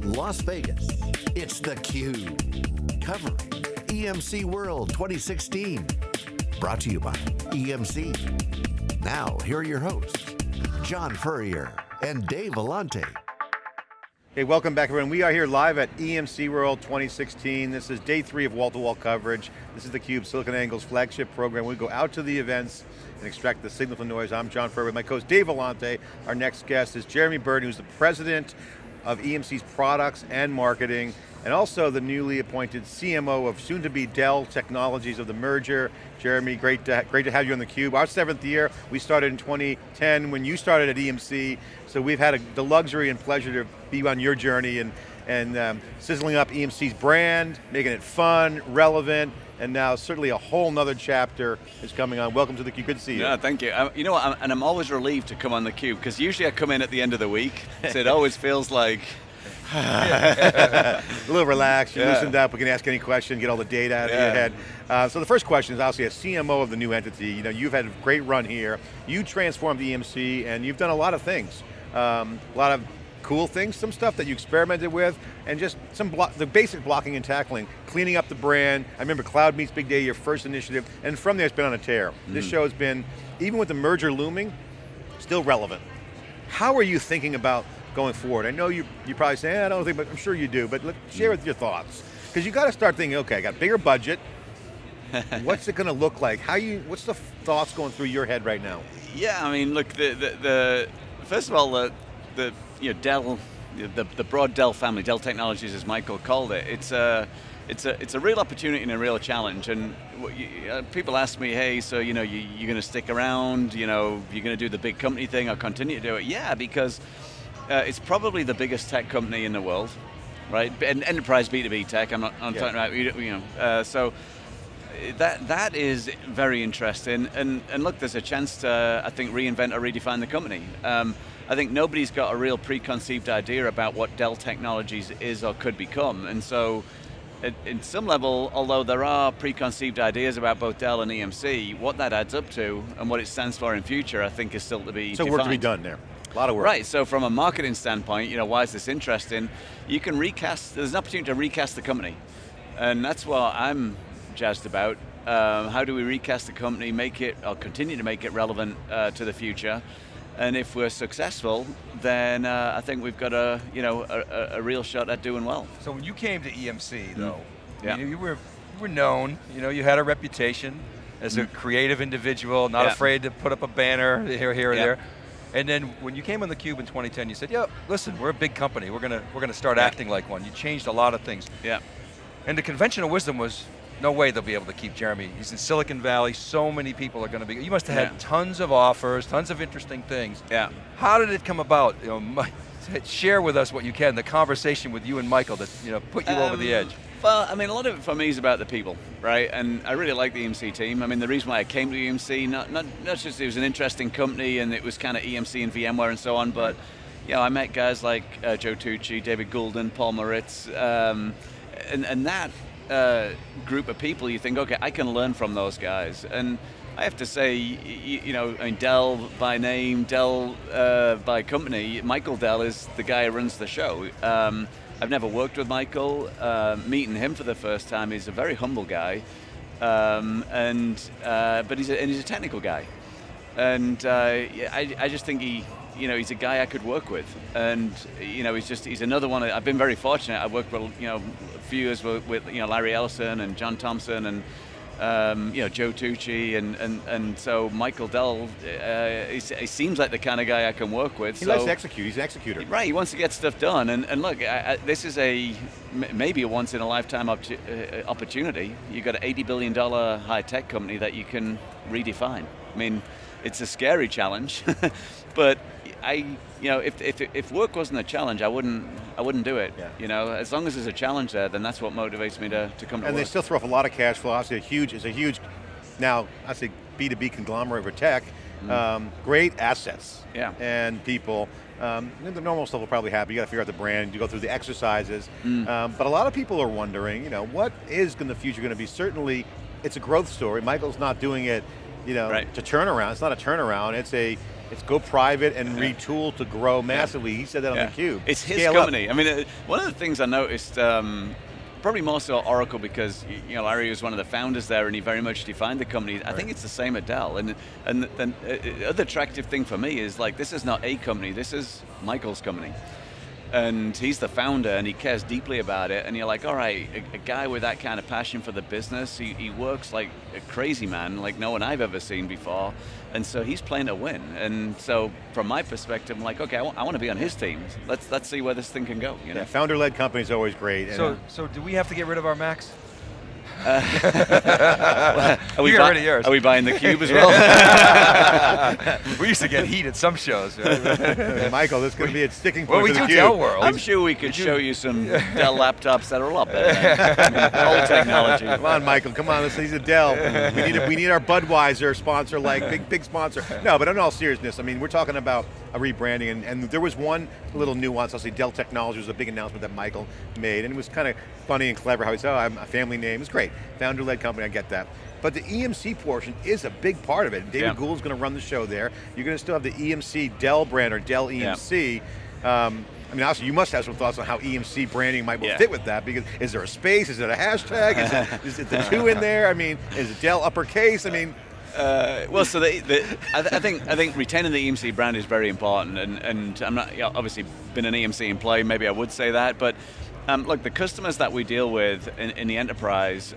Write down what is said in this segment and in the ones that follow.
Las Vegas, it's theCUBE, covering EMC World 2016. Brought to you by EMC. Now, here are your hosts, John Furrier and Dave Vellante. Hey, welcome back everyone. We are here live at EMC World 2016. This is day 3 of wall-to-wall coverage. This is theCUBE, SiliconANGLE's flagship program. We go out to the events and extract the signal from noise. I'm John Furrier with my co-host Dave Vellante. Our next guest is Jeremy Burton, who's the president of EMC's products and marketing, and also the newly appointed CMO of soon-to-be Dell Technologies of the merger. Jeremy, great to have you on theCUBE. Our 7th year, we started in 2010 when you started at EMC, so we've had the luxury and pleasure to be on your journey and sizzling up EMC's brand, making it fun, relevant, and now certainly a whole nother chapter is coming on. Welcome to theCUBE, good to see you. Yeah, thank you. You know what, I'm always relieved to come on theCUBE, because usually I come in at the end of the week, so it always feels like, a little relaxed, you loosened up, we can ask any question, get all the data out of your head. So the first question is obviously a CMO of the new entity. You know, you've had a great run here. You transformed EMC and you've done a lot of things. A lot of cool things, some stuff that you experimented with, and just the basic blocking and tackling, cleaning up the brand. I remember Cloud Meets Big Data, your first initiative, and from there it's been on a tear. This show has been, even with the merger looming, still relevant. How are you thinking about going forward? I know you probably say, I don't think, but I'm sure you do, but share with your thoughts. Because you got to start thinking, okay, I got a bigger budget, what's it going to look like? What's the thoughts going through your head right now? Yeah, I mean, look, first of all, Dell, the broad Dell family, Dell Technologies as Michael called it, it's a real opportunity and a real challenge. And people ask me, hey, so you're going to stick around, you're going to do the big company thing or continue to do it? Yeah, because it's probably the biggest tech company in the world, right? And enterprise B2B tech, I'm talking about, so that is very interesting. And look, there's a chance to, I think, reinvent or redefine the company. I think nobody's got a real preconceived idea about what Dell Technologies is or could become. And so, in some level, although there are preconceived ideas about both Dell and EMC, what that adds up to and what it stands for in future, I think is still to be defined. work to be done there. A lot of work. Right, so from a marketing standpoint, why is this interesting? You can recast, there's an opportunity to recast the company. And that's what I'm jazzed about. How do we recast the company, make it, or continue to make it relevant to the future? And if we're successful, then I think we've got a real shot at doing well. So when you came to EMC, though, yeah. you were known. You had a reputation as a creative individual, not afraid to put up a banner here, or there. And then when you came on theCUBE in 2010, you said, "Yeah, listen, we're a big company. We're gonna start acting like one." You changed a lot of things. Yeah. And the conventional wisdom was, no way they'll be able to keep Jeremy. He's in Silicon Valley, so many people are going to be, you must have had tons of offers, tons of interesting things. Yeah. How did it come about? Share with us what you can, the conversation with you and Michael that put you over the edge. Well, I mean, a lot of it for me is about the people, right? And I really like the EMC team. I mean, the reason why I came to EMC, not just it was an interesting company and it was kind of EMC and VMware and so on, but I met guys like Joe Tucci, David Goulden, Paul Moritz, and that group of people, you think, okay, I can learn from those guys. And I have to say, I mean, Dell by name, Dell by company, Michael Dell is the guy who runs the show. I've never worked with Michael. Meeting him for the first time, he's a very humble guy, but he's a technical guy. And I just think he's a guy I could work with, and he's another one. I've been very fortunate. I've worked with a few years with Larry Ellison and John Thompson and Joe Tucci and so Michael Dell. He seems like the kind of guy I can work with. He likes to execute. He's an executor. Right. He wants to get stuff done. And look, this is maybe a once in a lifetime opportunity. You've got an $80 billion high tech company that you can redefine. I mean, it's a scary challenge, but if work wasn't a challenge, I wouldn't do it. Yeah. As long as there's a challenge there, then that's what motivates me to come to work. And they still throw off a lot of cash flow. Obviously, it's a huge, now I say B2B conglomerate for tech. Great assets and people. The normal stuff will probably happen. You got to figure out the brand. You go through the exercises. But a lot of people are wondering, what is the future going to be? Certainly, it's a growth story. Michael's not doing it, to turn around. It's not a turnaround. It's a it's go private and retool to grow massively. He said that on theCUBE. It's his Scale company. Up. I mean, one of the things I noticed, probably more so at Oracle because Larry was one of the founders there and he very much defined the company. I think it's the same at Dell. And the other attractive thing for me is like, this is not a company, this is Michael's company. And he's the founder and he cares deeply about it, and you're like, all right, a guy with that kind of passion for the business, he works like a crazy man, like no one I've ever seen before, and so he's playing to win. And so from my perspective, I'm like, okay, I want to be on his team. Let's see where this thing can go. Yeah, founder-led company is always great. So do we have to get rid of our Macs? Are we buying theCUBE as well? We used to get heat at some shows. Right? Hey, Michael, this is going to be a sticking point well, we for do theCUBE. Dell World. I'm sure we could show you some Dell laptops that are a lot better. Old technology. Come on, Michael, come on, he's a Dell. We need our Budweiser sponsor, like big sponsor. No, but in all seriousness, I mean, we're talking about a rebranding, and there was one little nuance. I'll say Dell Technologies was a big announcement that Michael made, and it was kind of funny and clever how he said, oh, I'm a family name. It's great, founder-led company, I get that. But the EMC portion is a big part of it. David Gould's going to run the show there. You're going to still have the EMC Dell brand, or Dell EMC. I mean, also, you must have some thoughts on how EMC branding might fit with that, because is there a space, is it a hashtag, is it the two in there? I mean, is it Dell uppercase? I mean, well, so I think retaining the EMC brand is very important, and I'm not obviously been an EMC employee. Maybe I would say that, but look, the customers that we deal with in the enterprise,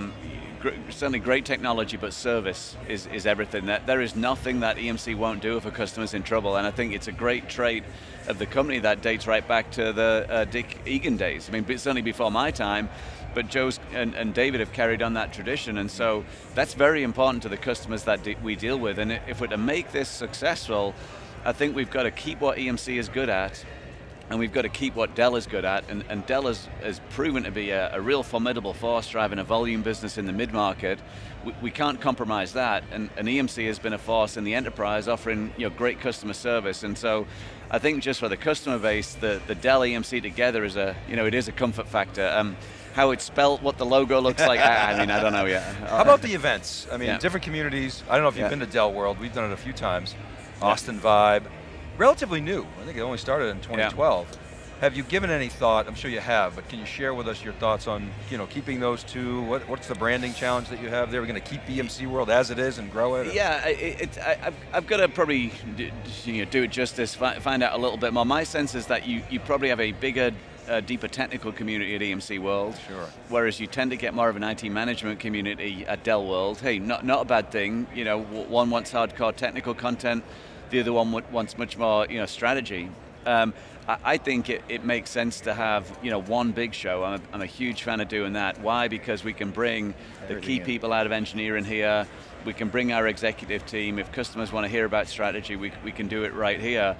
certainly great technology, but service is everything. There is nothing that EMC won't do if a customer's in trouble, and I think it's a great trait of the company that dates right back to the Dick Egan days. I mean, certainly before my time. But Joe's and David have carried on that tradition, and so that's very important to the customers that we deal with. And if we're to make this successful, I think we've got to keep what EMC is good at, and we've got to keep what Dell is good at. And Dell has proven to be a real formidable force driving a volume business in the mid-market. We can't compromise that, and EMC has been a force in the enterprise offering great customer service. And so I think just for the customer base, the Dell EMC together is it is a comfort factor. How it's spelt, what the logo looks like, I mean, I don't know yet. How about the events? I mean, different communities. I don't know if you've been to Dell World. We've done it a few times. Austin Vibe, relatively new. I think it only started in 2012. Have you given any thought? I'm sure you have, but can you share with us your thoughts on keeping those two? What's the branding challenge that you have there? We're going to keep EMC World as it is and grow it? Yeah, I've got to probably do it justice, find out a little bit more. My sense is that you probably have a bigger, deeper technical community at EMC World, whereas you tend to get more of an IT management community at Dell World. Hey, not a bad thing. One wants hardcore technical content, the other one wants much more strategy. I think it makes sense to have one big show. I'm a huge fan of doing that. Why? Because we can bring the key people out of engineering here. We can bring our executive team. If customers want to hear about strategy, we can do it right here.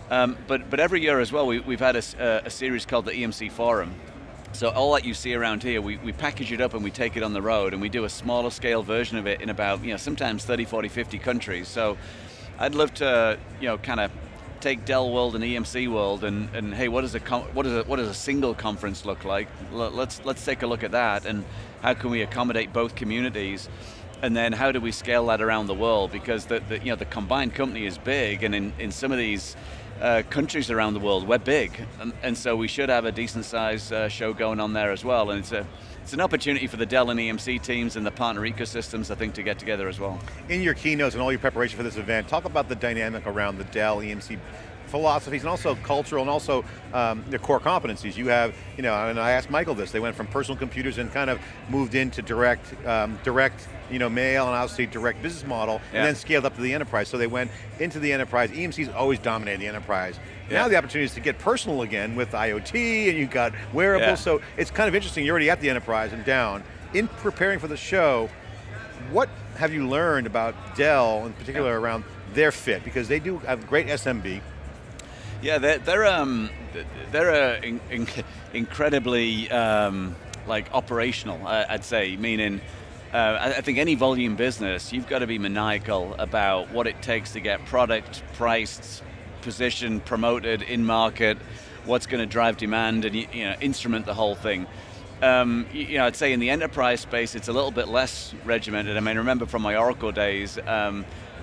But every year as well, we've had a series called the EMC Forum. So all that you see around here, we package it up and we take it on the road, and we do a smaller scale version of it in about sometimes 30, 40, 50 countries. So I'd love to kind of take Dell World and EMC World, and hey, what does a single conference look like? Let's take a look at that, and how can we accommodate both communities? And then how do we scale that around the world? Because the combined company is big, and in some of these countries around the world, we're big, and so we should have a decent size show going on there as well. And it's an opportunity for the Dell and EMC teams and the partner ecosystems, I think, to get together as well. In your keynotes and all your preparation for this event, talk about the dynamic around the Dell EMC philosophies, and also cultural, and also their core competencies. You have, and I asked Michael this, they went from personal computers and kind of moved into direct mail, and obviously direct business model, and then scaled up to the enterprise. So they went into the enterprise. EMC's always dominated the enterprise. Now the opportunity is to get personal again with IoT, and you've got wearables, so it's kind of interesting. You're already at the enterprise and down. In preparing for the show, what have you learned about Dell, in particular around their fit? Because they do have great SMB. Yeah, they're incredibly operational, I'd say, meaning I think any volume business, you've got to be maniacal about what it takes to get product priced, positioned, promoted in market, what's going to drive demand, and instrument the whole thing. I'd say in the enterprise space, it's a little bit less regimented. I mean, remember from my Oracle days,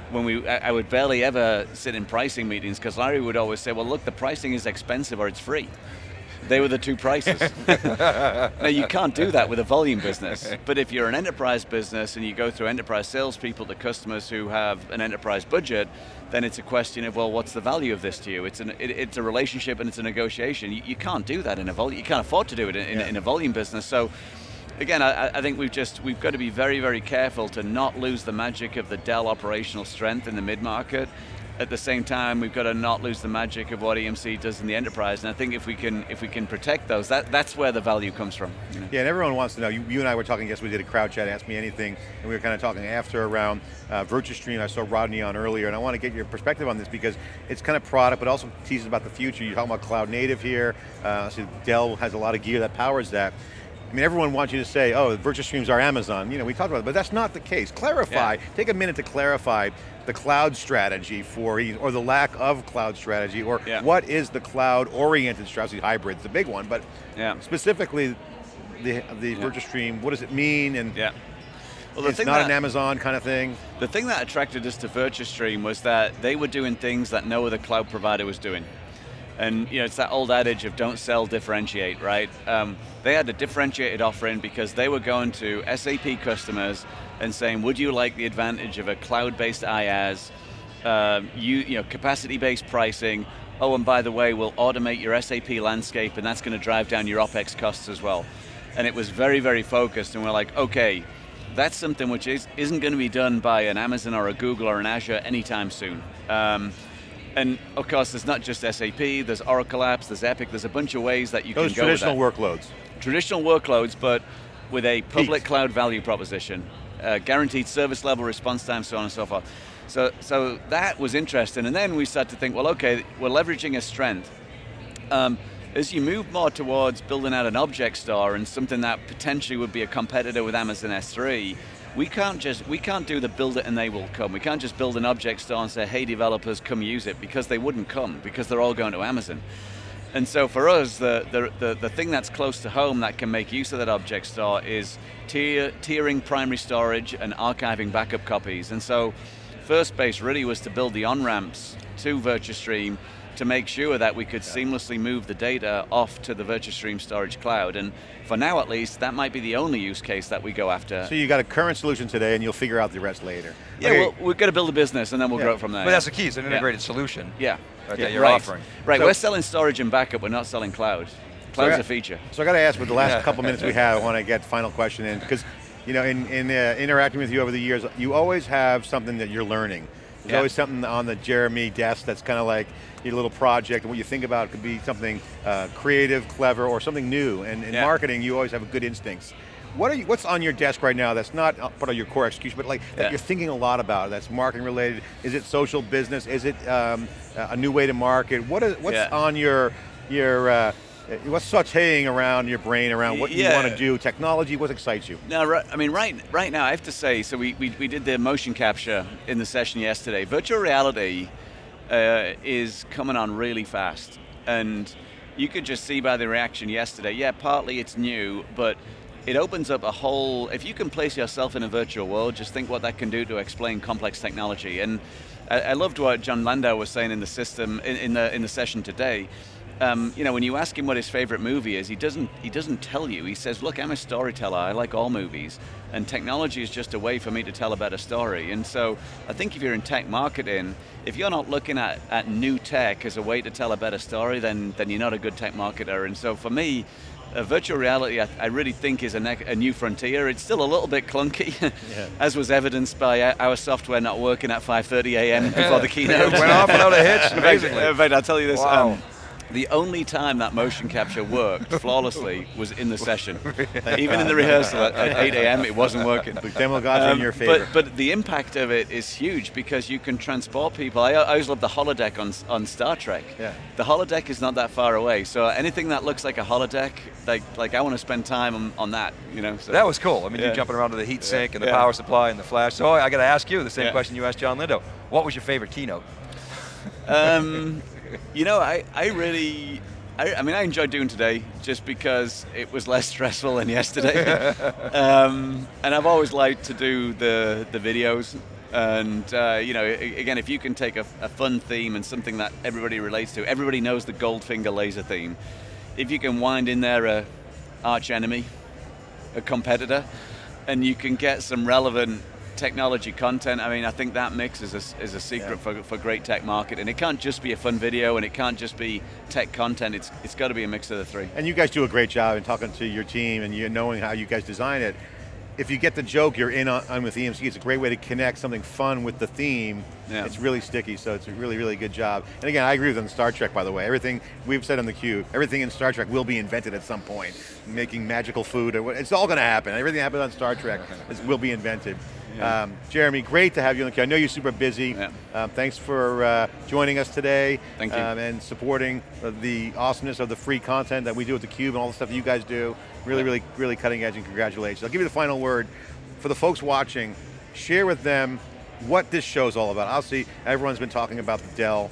I would barely ever sit in pricing meetings because Larry would always say, well, look, the pricing is expensive or it's free. They were the two prices. Now you can't do that with a volume business, but if you're an enterprise business and you go through enterprise salespeople to customers who have an enterprise budget, then it's a question of, well, what's the value of this to you? It's a relationship and it's a negotiation. You can't do that in a volume, you can't afford to do it in a volume business. So again, I think we've got to be very, very careful to not lose the magic of the Dell operational strength in the mid-market. At the same time, we've got to not lose the magic of what EMC does in the enterprise. And I think if we can protect those, that's where the value comes from. You know? Yeah, and everyone wants to know. You and I were talking, yes, we did a crowd chat, Ask Me Anything, and we were kind of talking after around Virtustream. I saw Rodney on earlier, and I want to get your perspective on this because it's kind of product, but also teases about the future. You're talking about cloud native here. So Dell has a lot of gear that powers that. I mean, everyone wants you to say, oh, Virtustream's our Amazon. You know, we talked about it, but that's not the case. Clarify, take a minute to clarify the cloud strategy or the lack of cloud strategy, or what is the cloud-oriented strategy? Hybrid's the big one, but specifically the Virtustream, what does it mean? And well, it's not an Amazon kind of thing. The thing that attracted us to Virtustream was that they were doing things that no other cloud provider was doing. And you know, it's that old adage of don't sell, differentiate, right? They had a differentiated offering because they were going to SAP customers and saying, would you like the advantage of a cloud-based IaaS, capacity-based pricing, oh, and by the way, we'll automate your SAP landscape and that's going to drive down your OpEx costs as well. And it was very, very focused, and we're like, okay, that's something which isn't going to be done by an Amazon or a Google or an Azure anytime soon. And of course, there's not just SAP, there's Oracle apps, there's Epic, there's a bunch of ways that you can go with that. Those traditional workloads. Traditional workloads, but with a public cloud value proposition. Guaranteed service level, response time, so on and so forth. So that was interesting, and then we started to think, well, okay, we're leveraging a strength. As you move more towards building out an object store and something that potentially would be a competitor with Amazon S3, we can't do the build it and they will come. We can't just build an object store and say, hey developers, come use it, because they wouldn't come, because they're all going to Amazon. And so for us, the thing that's close to home that can make use of that object store is tiering primary storage and archiving backup copies. And so first base really was to build the on-ramps to Virtustream to make sure that we could seamlessly move the data off to the Virtustream storage cloud. And for now at least, that might be the only use case that we go after. So you got a current solution today and you'll figure out the rest later. Yeah, well, we've got to build a business and then we'll grow from there. But that's the key, it's an integrated solution. That you're offering. Right, we're selling storage and backup, we're not selling cloud. Cloud's a feature. So I got to ask, with the last couple minutes we have, I want to get final question in, because you know, in interacting with you over the years, you always have something that you're learning. There's always something on the Jeremy desk that's kind of like your little project, and what you think about could be something creative, clever, or something new. And in marketing, you always have good instincts. What's on your desk right now that's not part of your core execution, but like that you're thinking a lot about, that's marketing related? Is it social business? Is it a new way to market? What's on your what's sauteing around your brain around what you want to do, technology, what excites you? No, right now I have to say, so we did the motion capture in the session yesterday. Virtual reality is coming on really fast, and you could just see by the reaction yesterday, partly it's new, but it opens up a whole, if you can place yourself in a virtual world, just think what that can do to explain complex technology. And I loved what John Landau was saying in the system, in the session today. You know, when you ask him what his favorite movie is, he doesn't tell you. He says, look, I'm a storyteller, I like all movies, and technology is just a way for me to tell a better story. And so I think if you're in tech marketing, if you're not looking at new tech as a way to tell a better story, then you're not a good tech marketer. And so for me, virtual reality, I really think, is a new frontier. It's still a little bit clunky, as was evidenced by our software not working at 5:30 a.m. before the keynote. It went off without a hitch, amazingly. In fact, I'll tell you this. Wow. The only time that motion capture worked flawlessly was in the session. Even in the rehearsal at 8 a.m. it wasn't working. The demo got in your favor. But the impact of it is huge because you can transport people. I always love the holodeck on Star Trek. The holodeck is not that far away, so anything that looks like a holodeck, like I want to spend time on that. You know. So. That was cool. I mean, you jumping around to the heat sink and the power supply and the flash. So I got to ask you the same question you asked John Landau. What was your favorite keynote? You know, I mean, I enjoyed doing today just because it was less stressful than yesterday. And I've always liked to do the videos. And again, if you can take a fun theme and something that everybody relates to, everybody knows the Goldfinger laser theme. If you can wind in there a arch enemy, a competitor, and you can get some relevant technology content, I mean, I think that mix is a secret for great tech market, and it can't just be a fun video, and it can't just be tech content, it's got to be a mix of the three. And you guys do a great job in talking to your team and you knowing how you guys design it. If you get the joke, you're in on with EMC, it's a great way to connect something fun with the theme. Yeah. It's really sticky, so it's a really, really good job. And again, I agree with on Star Trek, by the way. Everything we've said on theCUBE, everything in Star Trek will be invented at some point. Making magical food, it's all going to happen. Everything that happens on Star Trek will be invented. Yeah. Jeremy, great to have you on theCUBE. I know you're super busy. Yeah. Thanks for joining us today. Thank you. And supporting the awesomeness of the free content that we do at theCUBE and all the stuff that you guys do. Really, really, really cutting edge, and congratulations. I'll give you the final word. For the folks watching, share with them what this show's all about. Obviously, everyone's been talking about the Dell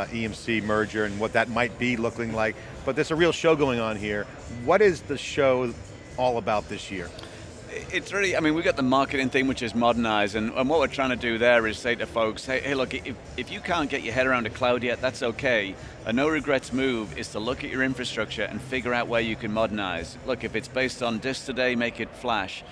EMC merger and what that might be looking like, but there's a real show going on here. What is the show all about this year? It's really, I mean, we've got the marketing theme, which is modernize, and what we're trying to do there is say to folks, hey look, if you can't get your head around a cloud yet, that's okay. A no regrets move is to look at your infrastructure and figure out where you can modernize. Look, if it's based on disk today, make it flash.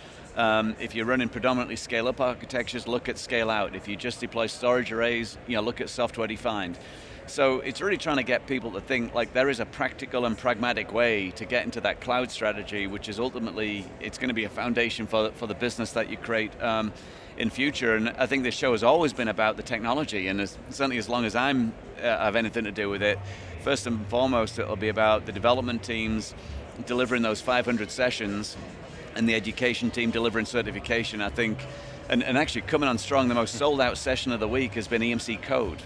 If you're running predominantly scale-up architectures, look at scale-out. If you just deploy storage arrays, look at software-defined. So it's really trying to get people to think like there is a practical and pragmatic way to get into that cloud strategy, which is ultimately, it's going to be a foundation for the business that you create in future. And I think this show has always been about the technology, and certainly as long as I have anything to do with it, first and foremost it'll be about the development teams delivering those 500 sessions, and the education team delivering certification. I think, and actually coming on strong, the most sold out session of the week has been EMC Code.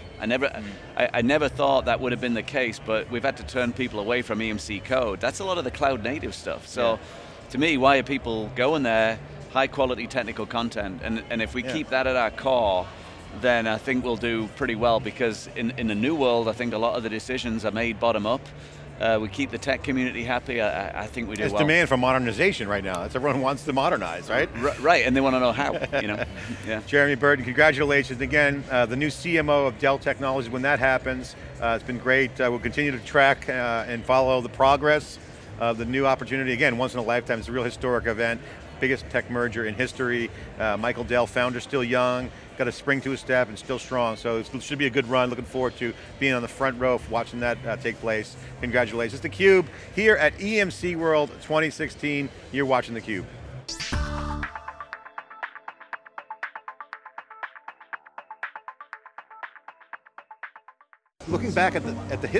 I never thought that would have been the case, but we've had to turn people away from EMC Code. That's a lot of the cloud native stuff. So to me, why are people going there? High quality technical content, and if we keep that at our core, then I think we'll do pretty well, because in the new world, I think a lot of the decisions are made bottom up. We keep the tech community happy. I think we do well. There's demand for modernization right now. Everyone wants to modernize, right? Right, and they want to know how. Yeah. Jeremy Burton, congratulations again. The new CMO of Dell Technologies. When that happens, it's been great. We'll continue to track and follow the progress of the new opportunity. Again, once in a lifetime. It's a real historic event. Biggest tech merger in history. Michael Dell, founder, still young, got a spring to his step and still strong. So it should be a good run. Looking forward to being on the front row, watching that take place. Congratulations. It's theCUBE here at EMC World 2016. You're watching theCUBE. Looking back at the